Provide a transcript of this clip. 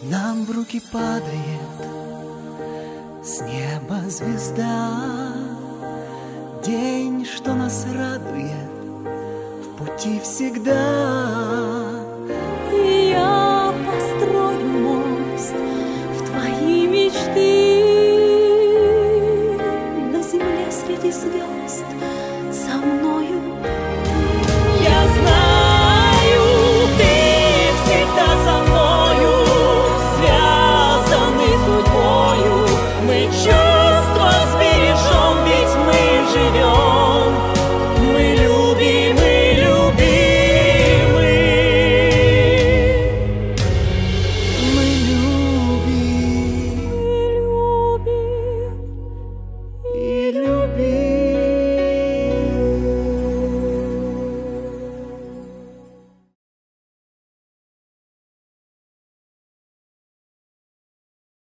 Нам в руки падает с неба звезда. День, что нас радует в пути всегда.